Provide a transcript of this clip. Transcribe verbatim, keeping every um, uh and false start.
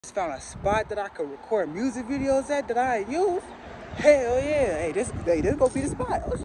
Just found a spot that I could record music videos at that I use. Hell yeah. Hey, this, hey, this gonna be the spot.